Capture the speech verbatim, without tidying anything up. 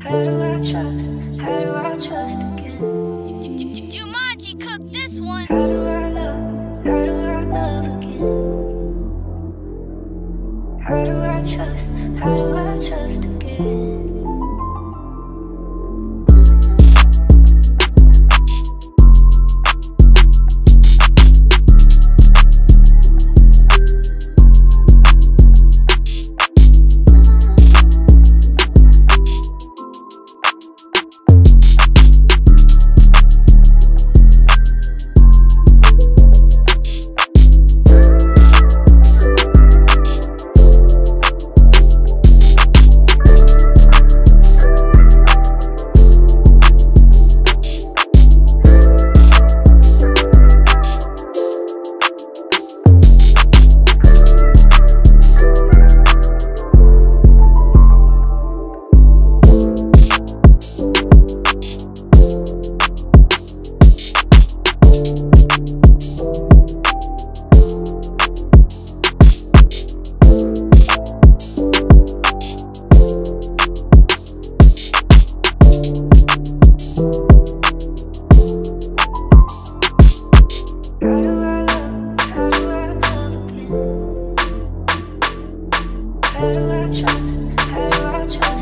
How do I trust? How do I trust again? Jumanji cooked this one. How do I love? How do I love again? How do I trust? How do I trust again? How do I love? How do I love again? How do I trust? How do I trust?